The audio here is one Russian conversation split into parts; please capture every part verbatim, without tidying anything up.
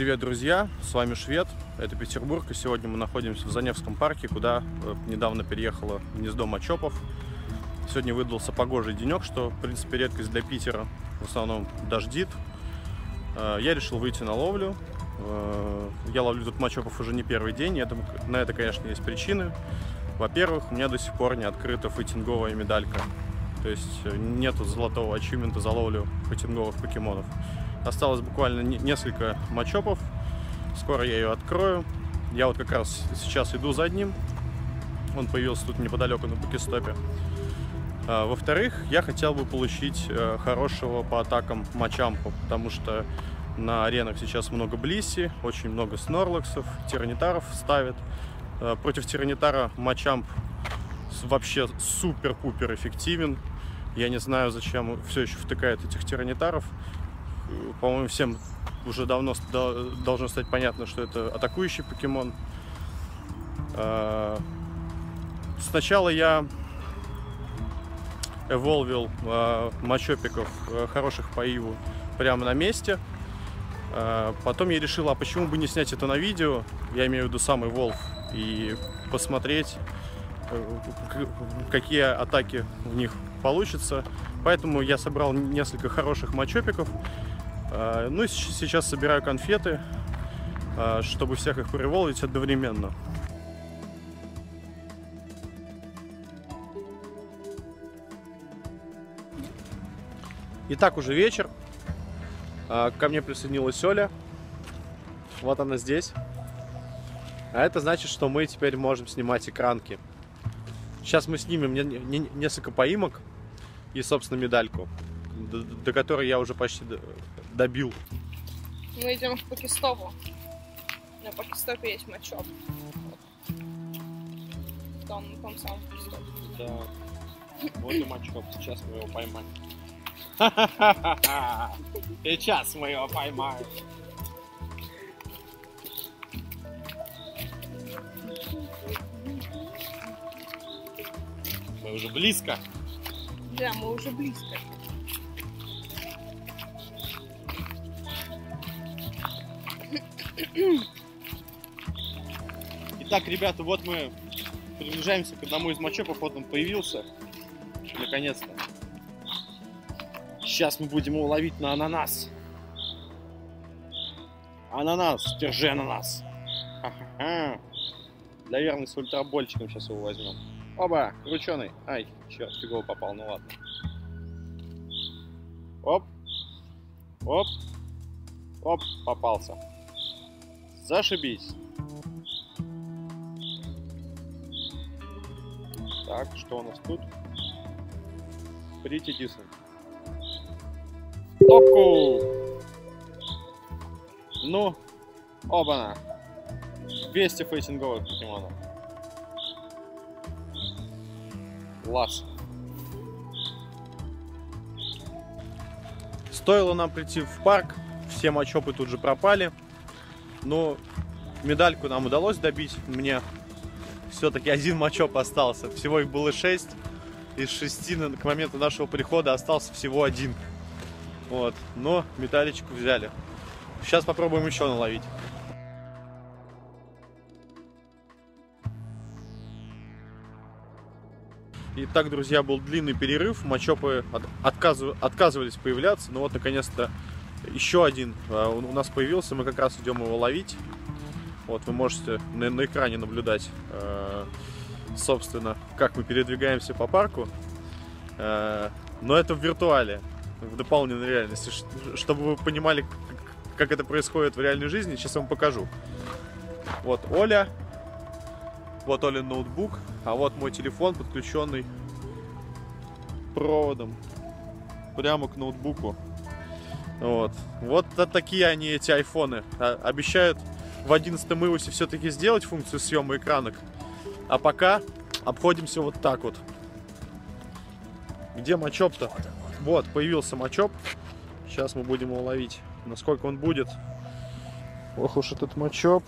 Привет, друзья! С вами Швед, это Петербург, и сегодня мы находимся в Заневском парке, куда недавно переехало гнездо мачопов. Сегодня выдался погожий денек, что, в принципе, редкость для Питера, в основном дождит. Я решил выйти на ловлю. Я ловлю тут мачопов уже не первый день, и это, на это, конечно, есть причины. Во-первых, у меня до сих пор не открыта файтинговая медалька, то есть нету золотого ачивмента за ловлю файтинговых покемонов. Осталось буквально несколько мачопов, скоро я ее открою. Я вот как раз сейчас иду за одним, он появился тут неподалеку на покестопе. Во-вторых, я хотел бы получить хорошего по атакам мачампа, потому что на аренах сейчас много блисси, очень много снорлаксов, тиранитаров ставят. Против тиранитара мачамп вообще супер-пупер эффективен. Я не знаю, зачем все еще втыкают этих тиранитаров. По-моему, всем уже давно должно стать понятно, что это атакующий покемон. Сначала я эволвил мачопиков хороших по иву прямо на месте. Потом я решил, а почему бы не снять это на видео, я имею в виду самый волв, и посмотреть, какие атаки в них получится. Поэтому я собрал несколько хороших мачопиков. Ну и сейчас собираю конфеты, чтобы всех их переволвить одновременно. Итак, уже вечер. Ко мне присоединилась Оля. Вот она здесь. А это значит, что мы теперь можем снимать экранки. Сейчас мы снимем несколько поимок и, собственно, медальку, до, до которой я уже почти добил. Мы идем к покестопу. На покестопе есть мачоп. Там, там сам покестоп. Да. Вот и мачоп. Сейчас мы его поймаем. Сейчас мы его поймаем. Мы уже близко. Да, мы уже близко. Итак, ребята, вот мы приближаемся к одному из мачопов. Вот он появился. Наконец-то. Сейчас мы будем его ловить на ананас. Ананас, держи ананас. Ха-ха-ха. Для верности с ультрабольчиком сейчас его возьмем. Оба, крученый. Ай, черт, фигово попал, ну ладно. Оп. Оп. Оп, попался. Зашибись. Так, что у нас тут? Pretty decent. Топку! Ну, оба-на. двести фейтинговых покемонов. Класс. Стоило нам прийти в парк, все мачопы тут же пропали, но медальку нам удалось добить. Мне все-таки один мачоп остался, всего их было шесть, из шести к моменту нашего прихода остался всего один. Вот, но медалечку взяли. Сейчас попробуем еще наловить. Итак, друзья, был длинный перерыв, мачопы отказыв... отказывались появляться, но вот наконец-то еще один у нас появился, мы как раз идем его ловить. Вот вы можете на, на экране наблюдать, собственно, как мы передвигаемся по парку, но это в виртуале, в дополненной реальности. Чтобы вы понимали, как это происходит в реальной жизни, сейчас я вам покажу. Вот Оля. Вот Олин ноутбук, а вот мой телефон, подключенный проводом прямо к ноутбуку. Вот, вот такие они, эти айфоны. Обещают в одиннадцатом iOS все-таки сделать функцию съема экранок, а пока обходимся вот так вот. Где мачоп-то? Вот, появился мачоп. Сейчас мы будем его ловить. Насколько он будет? Ох уж этот мачоп.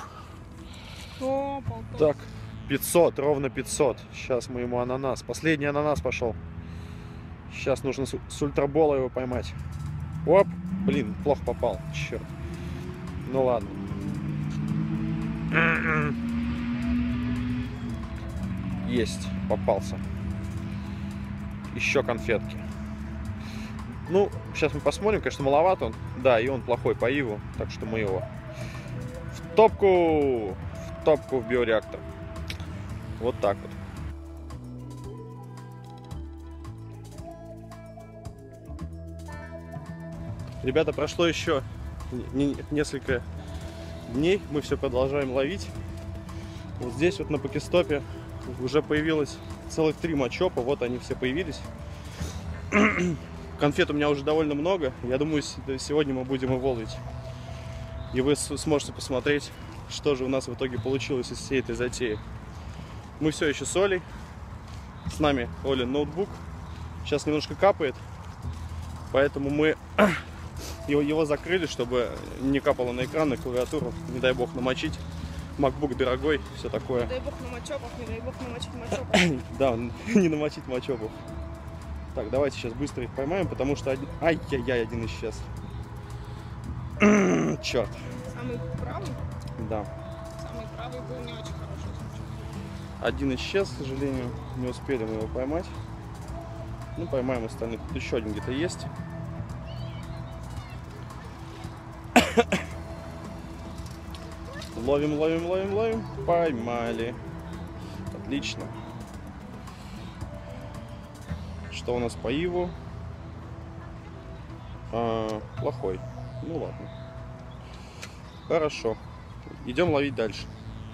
Так. пятьсот, ровно пятьсот. Сейчас мы ему ананас. Последний ананас пошел. Сейчас нужно с, с ультрабола его поймать. Оп! Блин, плохо попал. Черт. Ну ладно. Есть, попался. Еще конфетки. Ну, сейчас мы посмотрим, конечно, маловато он. Да, и он плохой по иву, так что мы его в топку, в топку в биореактор. Вот так вот. Ребята, прошло еще несколько дней, мы все продолжаем ловить. Вот здесь вот на покестопе уже появилось целых три мачопа, вот они все появились. Конфет у меня уже довольно много, я думаю, сегодня мы будем его ловить. И вы сможете посмотреть, что же у нас в итоге получилось из всей этой затеи. Мы все еще с Олей, с нами Олин ноутбук, сейчас немножко капает, поэтому мы его, его закрыли, чтобы не капало на экран, на клавиатуру, не дай бог намочить. MacBook дорогой, все такое. Не дай бог на мачопах, не дай бог намочить мачопах. Да, не намочить мачопов. Так, давайте сейчас быстро их поймаем, потому что один... Ай-яй-яй, один исчез. Черт. Самый правый? Да. Самый правый был не очень хороший. Один исчез, к сожалению, не успели мы его поймать. Ну, поймаем остальных. Тут еще один где-то есть. Ловим, ловим, ловим, ловим. Поймали. Отлично. Что у нас по иву? А, плохой. Ну ладно. Хорошо. Идем ловить дальше.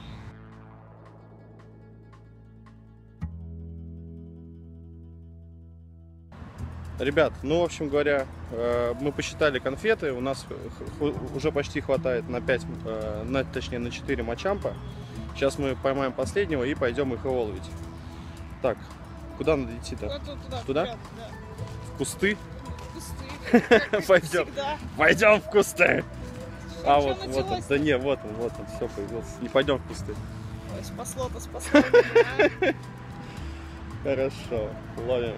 Ребят, ну, в общем говоря, мы посчитали конфеты, у нас уже почти хватает на пять, на, точнее на четыре мачампа. Сейчас мы поймаем последнего и пойдем их его ловить. Так, куда надо идти-то? Туда? Туда? Вперед, да. В кусты? В кусты. Пойдем. Пойдем в кусты. А вот, вот он. Да не, вот он, вот он, все появился. Не пойдем в кусты. Ой, спасло-то, спасло меня. Хорошо, ловим.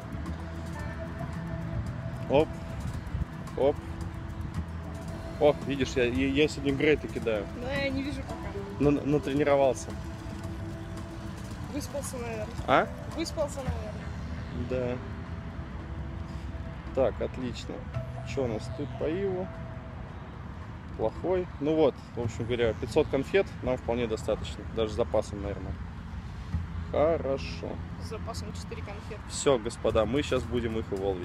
Оп, оп. О, видишь, я, я сегодня грейты кидаю. Да, я не вижу пока. На, натренировался. Выспался, наверное. А? Выспался, наверное. Да. Так, отлично. Что у нас тут по иву? Плохой. Ну вот, в общем говоря, пятьсот конфет нам вполне достаточно. Даже с запасом, наверное. Хорошо. С запасом четыре конфеты. Все, господа, мы сейчас будем их ловить.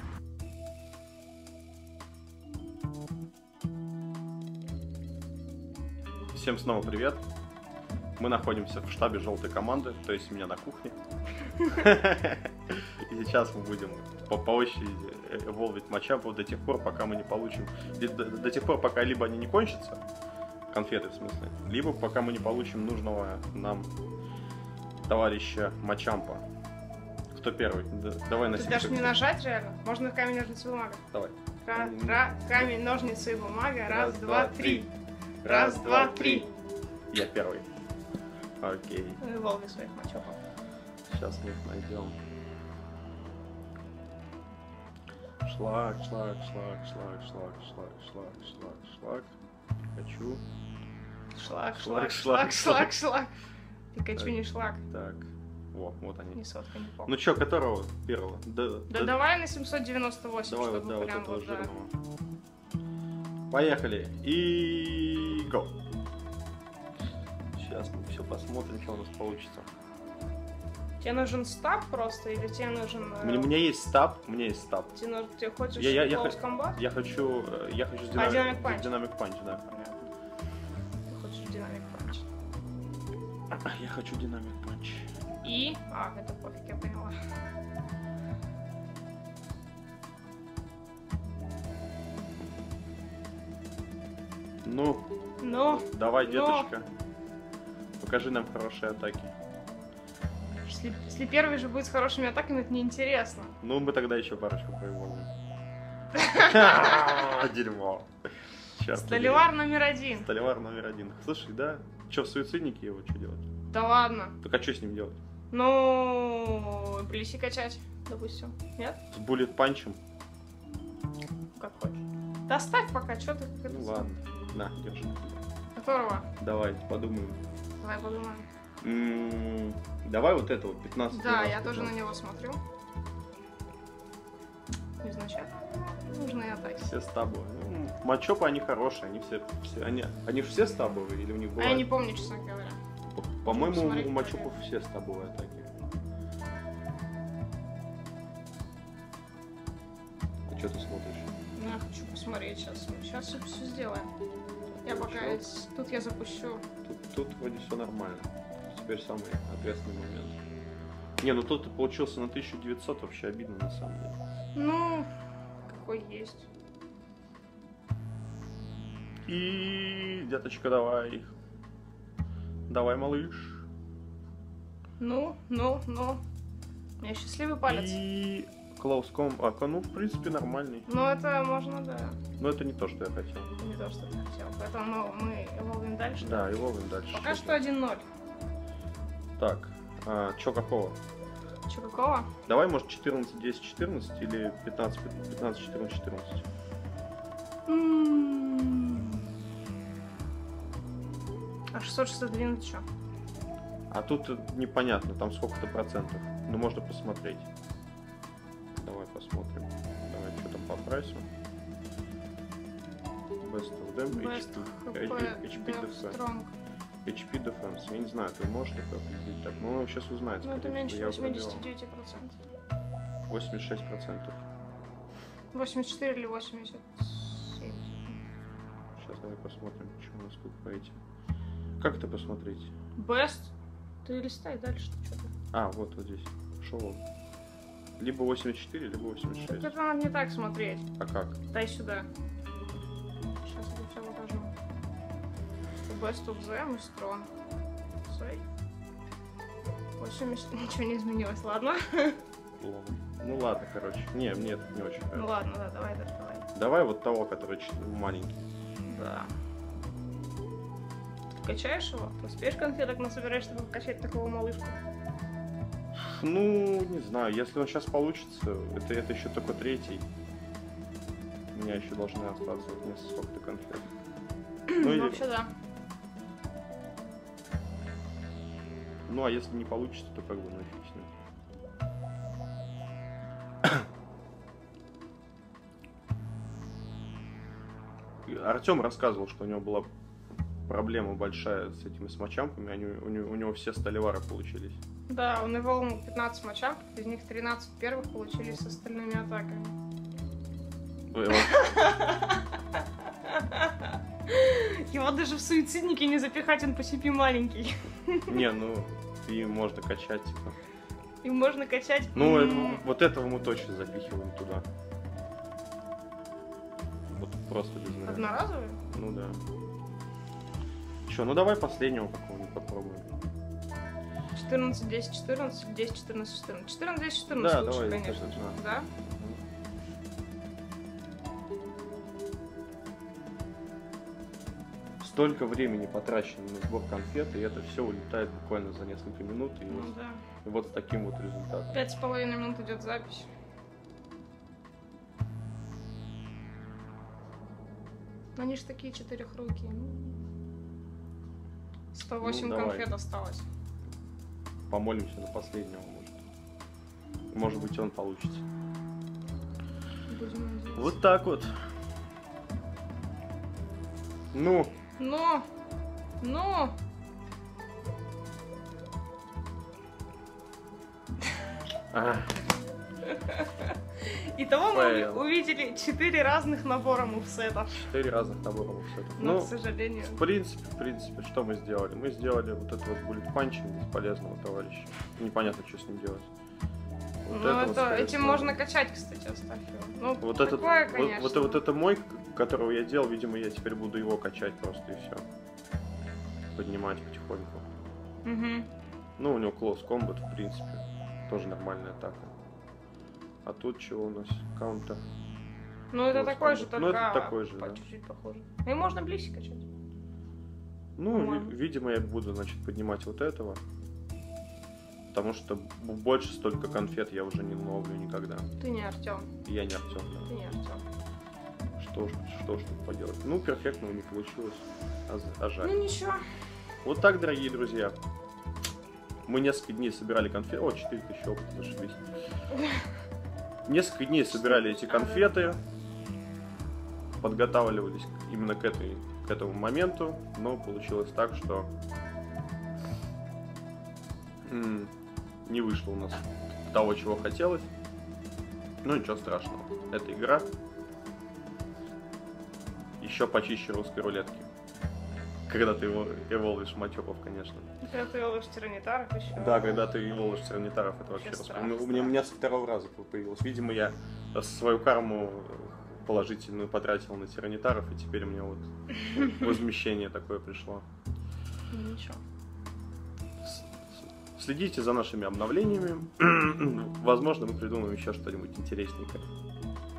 Всем снова привет. Мы находимся в штабе желтой команды, то есть у меня на кухне. И сейчас мы будем по, по очереди волвить мачапов до тех пор, пока мы не получим... До, до тех пор, пока либо они не кончатся, конфеты в смысле, либо пока мы не получим нужного нам товарища мачампа. Кто первый? Давай на Ты даже не нажать реально? Можно камень, ножницы, бумага. Давай. Ра, ра, камень, ножницы, бумага. Раз, Раз, два, два, три. Раз, Раз, два, два, три. три. Я первый. Окей. Ну и волны своих мачопов. Сейчас мы их найдем. Шлак, шлак, шлак, шлак, шлак, шлак, шлак, шлак, шлак. Хочу. Шлак, Шлак, шлак, шлак, шлак, шлак, шлак. Пикачу не шлак. Так. Во, вот они. Не сотка, не пол. Ну чё, которого первого? Да, Да давай на семьсот девяносто восемь, давай вот, чтобы да, вот прям этого вот, да. жирного. Поехали. И go. Сейчас мы все посмотрим, что у нас получится. Тебе нужен стаб просто или тебе нужен... У меня, у меня есть стаб, у меня есть стаб. Тебе, нужен, тебе хочешь Я, я, я, close х- combat? я хочу, э, я хочу с А, динамик, динамик панч. динамик панч, да. Понятно. Ты хочешь динамик панч. Я хочу динамик панч. И... А, это пофиг, я поняла. Ну, Ну, давай, ну. деточка. Покажи нам хорошие атаки. если, если первый же будет с хорошими атаками, это неинтересно. Ну, мы тогда еще парочку поеволим. Дерьмо. Черт побери. Столивар номер один. Столивар номер один. Слушай, да? Че, в суициднике его что делать? Да ладно. Так а что с ним делать? Ну, плеси качать, допустим. Нет? С буллет панчем? Как хочешь. Да оставь пока, что ты... Ну ладно. На, держи. которого? Давай, подумаем. Давай подумаем. М-м, давай вот это вот, пятнадцать. Да, я тоже на него смотрю. Изначально нужные атаки. Все стабовые. Ну, матчопы, они хорошие, они все, все они, они же все стабовые или у них А бывают? я не помню, честно говоря. По-моему, посмотреть у матчопов все стабовые атаки. А что ты смотришь? Ну, я хочу посмотреть сейчас. Сейчас все, все сделаем. Я пока... Хорошо. с- Тут я запущу. Тут, тут вроде все нормально. Теперь самый ответственный момент. Не, ну тут получился на тысячу девятьсот, вообще обидно на самом деле. Ну, какой есть. И, деточка, давай. Давай, малыш. Ну, ну, ну. У меня счастливый палец. И close comb. А, ну, в принципе, нормальный. Ну, это можно, да. Но это не то, что я хотел. Это не то, что ты хотел. Поэтому мы эволвим дальше. Да, и ловим дальше. Пока что один ноль. Так, а, чё какого? Че, какого? Давай, может, четырнадцать десять четырнадцать или пятнадцать пятнадцать четырнадцать четырнадцать. М. А шестьсот шестьдесят двенадцать что? А тут непонятно, там сколько-то процентов. Ну, можно посмотреть. Давай посмотрим. Давай, что там по прайсу. Best of them, Best эйч пи, эйч пи Dev Defense. Strong. эйч пи Defense. Я не знаю, ты можешь такое определить? Так, ну, он сейчас узнает. Ну, это скорее меньше всего, я восемьдесят пробивал. девять процентов. восемьдесят шесть процентов. восемьдесят четыре или восемьдесят семь? Сейчас давай посмотрим, что у нас тут по этим. Как это посмотреть? Best? Ты листай дальше, ты что-то. А, вот, вот здесь. Шел он. Либо восемьдесят четыре, либо восемьдесят Так шесть. это надо не так смотреть. А как? Дай сюда. Сейчас я все покажу. Best of them и Strong. Стой. восемьдесят... Ничего не изменилось, ладно? Лол. Ну ладно, короче. Не, мне это не очень Ну нравится. ладно, да, давай, давай, давай. Давай вот того, который ч- маленький. Да. Ты качаешь его? Ты успеешь конфеток насобирать, чтобы качать такого малышку? Ну, не знаю, если он сейчас получится, это, это еще только третий. У меня еще должны остаться вот несколько сколько-то конфет. Ну, или- Вообще да. ну, а если не получится, то как бы ну и фиг с ним. Артем рассказывал, что у него была проблема большая с этими смочамками, они, у, него, у него все сталевары получились. Да, он эволвнул пятнадцать мочам, из них тринадцать первых получились с остальными атаками. Ой, вот. Его даже в суициднике не запихать, он по себе маленький. Не, ну, и можно качать, типа. И можно качать. Ну, М, это- вот этого мы точно запихиваем туда. Вот просто без меня. Одноразовый? Ну да. Че, ну давай последнего какого-нибудь попробуем. четырнадцать, десять, четырнадцать, десять, четырнадцать, четырнадцать. четырнадцать, десять, четырнадцать Да, лучше, давай, конечно. конечно, Да? Столько времени потрачено на сбор конфет, и это все улетает буквально за несколько минут, и, Ну вот, да. и вот с таким вот результатом. Пять с половиной минут идет запись. Они ж такие четырехрукие. сто восемь Ну, давай. конфет осталось. Помолимся на последнего, может. Может быть, он получится. Будем надеяться. Вот так вот. Ну, Но! Но! а, Итого мы Фейл. увидели четыре разных набора мувсетов. четыре разных набора мувсетов. Но, Ну, к сожалению. в принципе, в принципе, что мы сделали? Мы сделали вот это вот буллет панчинг бесполезного товарища. Непонятно, что с ним делать. Вот Ну, этого, это, скорее этим всего. можно качать, кстати, оставь его. Ну, Вот этот, такое, вот, конечно. вот, вот это мой, которого я делал, видимо, я теперь буду его качать просто и все. Поднимать потихоньку. Мгм. Ну, у него close combat, в принципе, тоже нормальная атака. А тут чего у нас? Каунтер. Ну, это Close такой же, combat. только Ну, это такой же, по да. чуть-чуть похоже. И можно блиси качать. Ну, ви- По-моему. видимо, я буду, значит, поднимать вот этого. Потому что б- больше столько конфет я уже не ловлю никогда. Ты не Артем. И я не Артем, да. Ты не Артем. что ж, что ж тут поделать. Ну, перфектного не получилось, а, а жаль. Ну ничего. Вот так, дорогие друзья. Мы несколько дней собирали конфеты. О, четыре тысячи опыта, зашибись. Несколько дней собирали эти конфеты. Подготавливались именно к, этой, к этому моменту. Но получилось так, что м- не вышло у нас того, чего хотелось. Ну, ничего страшного. Это игра. Еще почище русской рулетки. Когда ты его эволвишь мачопов, конечно. Когда ты эволвишь тиранитаров еще. Да, когда ты эволвишь тиранитаров, это вообще Вообще распро- страх, У меня, у меня со второго раза появилось. Видимо, я свою карму положительную потратил на тиранитаров, и теперь мне вот возмещение такое пришло. Ничего. Следите за нашими обновлениями. Возможно, мы придумаем еще что-нибудь интересненькое.